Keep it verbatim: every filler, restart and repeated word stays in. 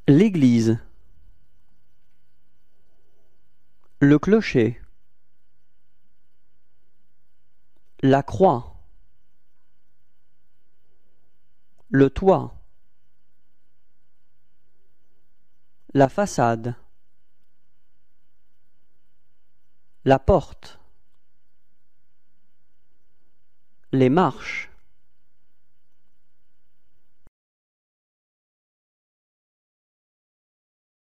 L'église. Le clocher. La croix. Le toit. La façade. La porte. Les marches.